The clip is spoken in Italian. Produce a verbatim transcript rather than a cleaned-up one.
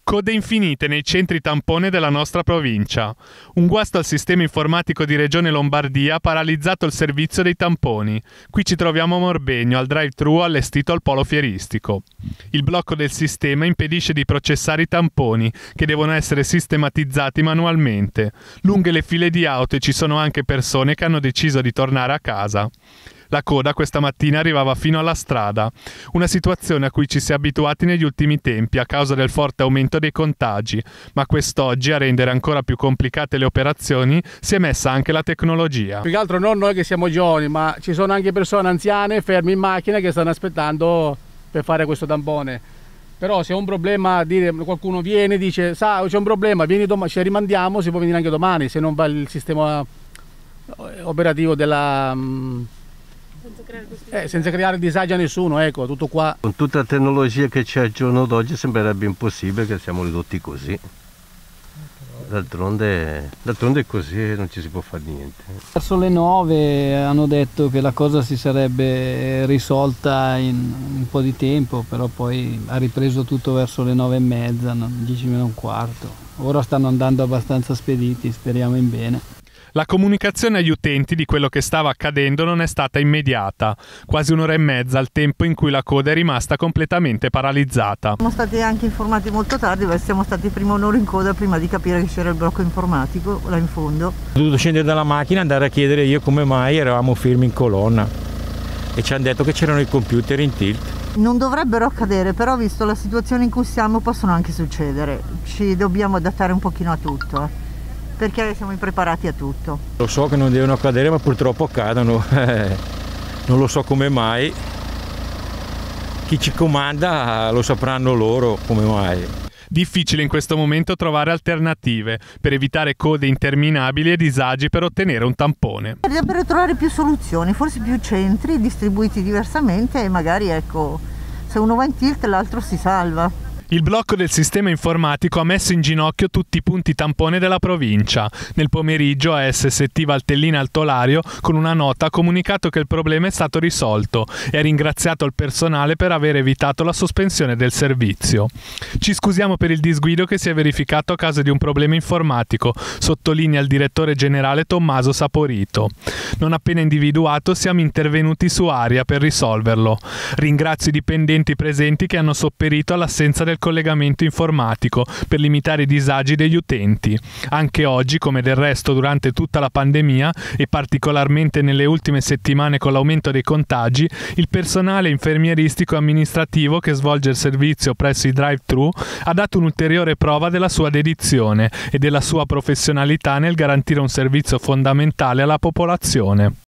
Code infinite nei centri tampone della nostra provincia. Un guasto al sistema informatico di Regione Lombardia ha paralizzato il servizio dei tamponi. Qui ci troviamo a Morbegno, al drive-thru allestito al polo fieristico. Il blocco del sistema impedisce di processare i tamponi, che devono essere sistematizzati manualmente. Lunghe le file di auto e ci sono anche persone che hanno deciso di tornare a casa. La coda questa mattina arrivava fino alla strada, una situazione a cui ci si è abituati negli ultimi tempi a causa del forte aumento dei contagi, ma quest'oggi a rendere ancora più complicate le operazioni si è messa anche la tecnologia. Più che altro non noi che siamo giovani, ma ci sono anche persone anziane ferme in macchina che stanno aspettando per fare questo tampone. Però se è un problema, dire, qualcuno viene e dice sa c'è un problema, vieni domani, ci rimandiamo, si può venire anche domani se non va il sistema operativo della... Senza creare, eh, senza creare disagi a nessuno, ecco, tutto qua. Con tutta la tecnologia che c'è al giorno d'oggi sembrerebbe impossibile che siamo ridotti così. D'altronde, d'altronde è così, non ci si può fare niente. Verso le nove hanno detto che la cosa si sarebbe risolta in un po' di tempo, però poi ha ripreso tutto verso le nove e mezza, dieci meno un quarto. Ora stanno andando abbastanza spediti, speriamo in bene. La comunicazione agli utenti di quello che stava accadendo non è stata immediata, quasi un'ora e mezza al tempo in cui la coda è rimasta completamente paralizzata. Siamo stati anche informati molto tardi, perché siamo stati prima un'ora in coda prima di capire che c'era il blocco informatico là in fondo. Ho dovuto scendere dalla macchina e andare a chiedere io come mai eravamo fermi in colonna e ci hanno detto che c'erano i computer in tilt. Non dovrebbero accadere, però visto la situazione in cui siamo possono anche succedere, ci dobbiamo adattare un pochino a tutto. Eh. Perché siamo impreparati a tutto. Lo so che non devono accadere, ma purtroppo accadono. Eh, non lo so come mai. Chi ci comanda lo sapranno loro come mai. Difficile in questo momento trovare alternative per evitare code interminabili e disagi per ottenere un tampone. Per, per trovare più soluzioni, forse più centri distribuiti diversamente e magari ecco, se uno va in tilt l'altro si salva. Il blocco del sistema informatico ha messo in ginocchio tutti i punti tampone della provincia. Nel pomeriggio A S S T Valtellina Altolario con una nota ha comunicato che il problema è stato risolto e ha ringraziato il personale per aver evitato la sospensione del servizio. Ci scusiamo per il disguido che si è verificato a causa di un problema informatico, sottolinea il direttore generale Tommaso Saporito. Non appena individuato siamo intervenuti su Aria per risolverlo. Ringrazio i dipendenti presenti che hanno sopperito all'assenza del collegamento informatico per limitare i disagi degli utenti. Anche oggi, come del resto durante tutta la pandemia e particolarmente nelle ultime settimane con l'aumento dei contagi, il personale infermieristico e amministrativo che svolge il servizio presso i drive-thru ha dato un'ulteriore prova della sua dedizione e della sua professionalità nel garantire un servizio fondamentale alla popolazione.